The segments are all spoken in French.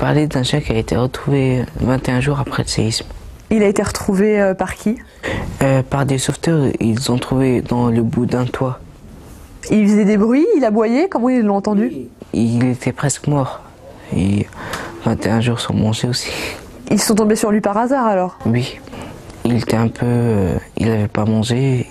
parler d'un chien qui a été retrouvé 21 jours après le séisme. Il a été retrouvé par qui? Par des sauveteurs, ils l'ont trouvé dans le bout d'un toit. Il faisait des bruits, il aboyait, comment ils l'ont entendu? Il était presque mort. Et 21 jours sans manger aussi. Ils sont tombés sur lui par hasard alors? Oui. Il était un peu... il n'avait pas mangé.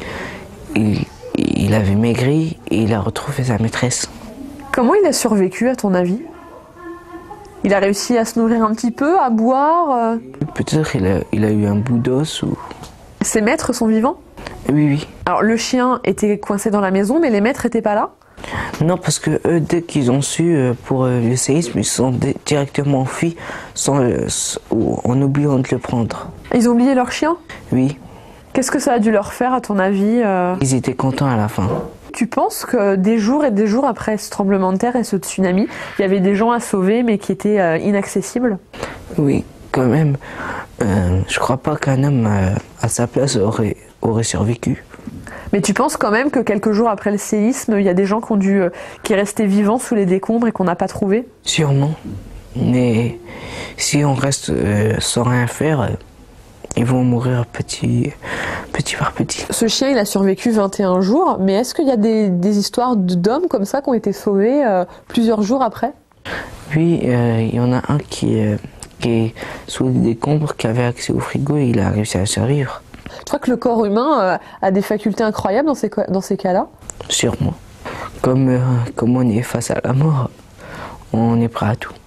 Il avait maigri et il a retrouvé sa maîtresse. Comment il a survécu à ton avis? Il a réussi à se nourrir un petit peu, à boire? Peut-être il a eu un bout d'os ou... Ses maîtres sont vivants? Oui, oui. Alors le chien était coincé dans la maison, mais les maîtres n'étaient pas là? Non, parce que eux, dès qu'ils ont su pour le séisme, ils sont directement enfuis en oubliant de le prendre. Ils ont oublié leur chien? Oui. Qu'est-ce que ça a dû leur faire à ton avis? Ils étaient contents à la fin. Tu penses que des jours et des jours après ce tremblement de terre et ce tsunami, il y avait des gens à sauver mais qui étaient inaccessibles? Oui, quand même. Je crois pas qu'un homme à sa place aurait survécu. Mais tu penses quand même que quelques jours après le séisme, il y a des gens qui restaient vivants sous les décombres et qu'on n'a pas trouvé? Sûrement. Mais si on reste sans rien faire, ils vont mourir petit par petit. Ce chien, il a survécu 21 jours, mais est-ce qu'il y a des histoires d'hommes comme ça qui ont été sauvés plusieurs jours après? Oui, il y en a un qui est sous les décombres, qui avait accès au frigo et il a réussi à survivre. Tu crois que le corps humain a des facultés incroyables dans ces cas-là? Sûrement. Comme on est face à la mort, on est prêt à tout.